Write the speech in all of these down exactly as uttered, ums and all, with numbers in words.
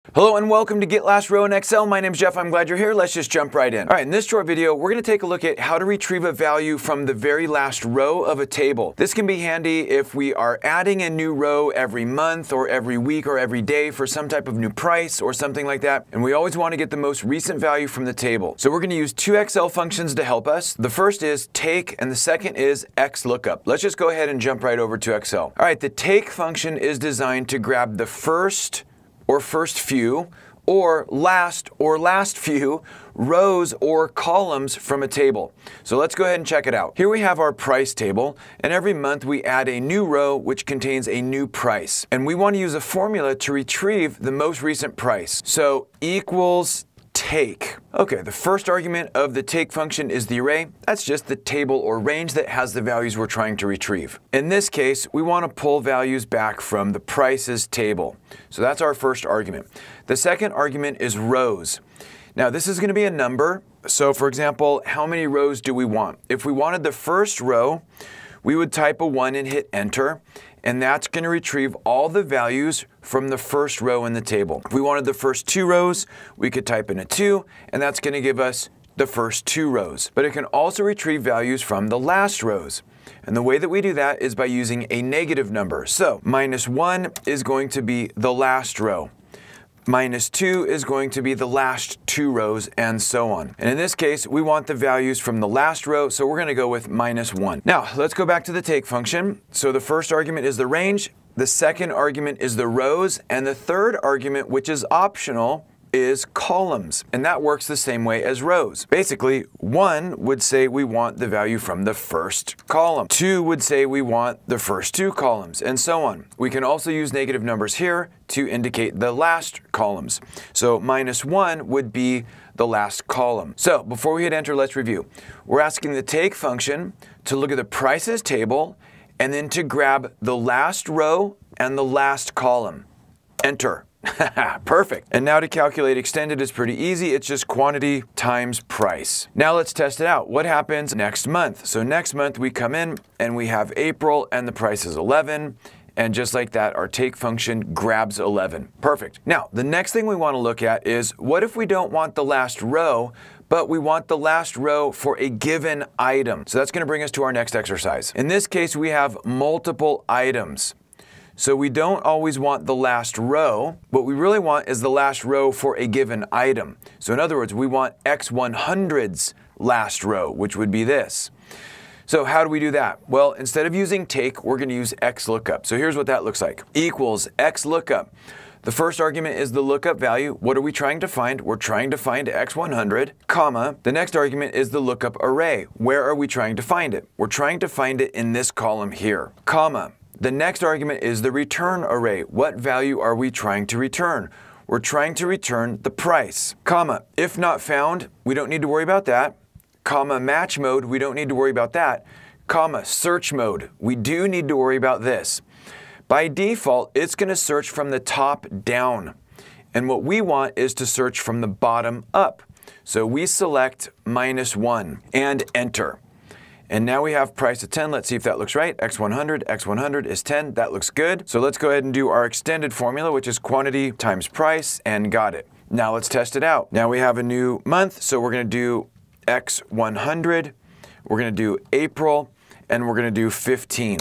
Hello and welcome to Get Last Row in Excel. My name's Jeff. I'm glad you're here. Let's just jump right in. All right, in this short video, we're going to take a look at how to retrieve a value from the very last row of a table. This can be handy if we are adding a new row every month or every week or every day for some type of new price or something like that. And we always want to get the most recent value from the table. So we're going to use two Excel functions to help us. The first is take and the second is XLOOKUP. Let's just go ahead and jump right over to Excel. All right, the take function is designed to grab the first or first few, or last or last few rows or columns from a table. So let's go ahead and check it out. Here we have our price table, and every month we add a new row which contains a new price. And we want to use a formula to retrieve the most recent price. So equals take. Okay, the first argument of the take function is the array. That's just the table or range that has the values we're trying to retrieve. In this case, we want to pull values back from the prices table. So that's our first argument. The second argument is rows. Now this is going to be a number. So for example, how many rows do we want? If we wanted the first row, we would type a one and hit enter. And that's going to retrieve all the values from the first row in the table. If we wanted the first two rows, we could type in a two, and that's going to give us the first two rows. But it can also retrieve values from the last rows. And the way that we do that is by using a negative number. So minus one is going to be the last row. Minus two is going to be the last two rows, and so on. And in this case, we want the values from the last row, so we're going to go with minus one. Now, let's go back to the take function. So the first argument is the range, the second argument is the rows, and the third argument, which is optional, is columns. And that works the same way as rows. Basically, one would say we want the value from the first column. Two would say we want the first two columns, and so on. We can also use negative numbers here to indicate the last columns. So minus one would be the last column. So before we hit enter, let's review. We're asking the take function to look at the prices table and then to grab the last row and the last column. Enter. Perfect. And now to calculate extended is pretty easy. It's just quantity times price. Now let's test it out. What happens next month? So next month we come in and we have April and the price is eleven. And just like that, our take function grabs eleven. Perfect. Now, the next thing we want to look at is what if we don't want the last row, but we want the last row for a given item? So that's going to bring us to our next exercise. In this case, we have multiple items. So we don't always want the last row. What we really want is the last row for a given item. So in other words, we want X one hundred's last row, which would be this. So how do we do that? Well, instead of using take, we're going to use XLOOKUP. So here's what that looks like. Equals XLOOKUP. The first argument is the lookup value. What are we trying to find? We're trying to find X one hundred, comma. The next argument is the lookup array. Where are we trying to find it? We're trying to find it in this column here, comma. The next argument is the return array. What value are we trying to return? We're trying to return the price, comma. If not found, we don't need to worry about that, comma. Match mode, we don't need to worry about that, comma. Search mode, we do need to worry about this. By default, it's going to search from the top down. And what we want is to search from the bottom up. So we select minus one and enter. And now we have price of ten. Let's see if that looks right. X one hundred, X one hundred is ten. That looks good. So let's go ahead and do our extended formula, which is quantity times price, and got it. Now let's test it out. Now we have a new month, so we're going to do X one hundred. We're going to do April, and we're going to do fifteen.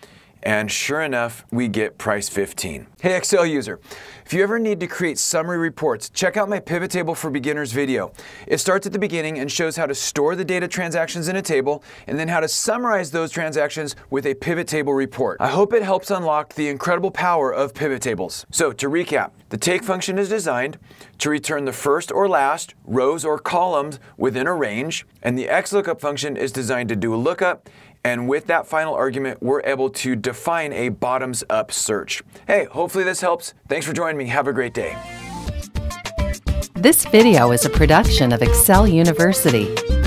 And sure enough, we get price fifteen. Hey Excel user, if you ever need to create summary reports, check out my Pivot Table for Beginners video. It starts at the beginning and shows how to store the data transactions in a table and then how to summarize those transactions with a pivot table report. I hope it helps unlock the incredible power of pivot tables. So to recap, the take function is designed to return the first or last rows or columns within a range, and the XLOOKUP function is designed to do a lookup. And with that final argument, we're able to define a bottoms-up search. Hey, hopefully this helps. Thanks for joining me. Have a great day. This video is a production of Excel University.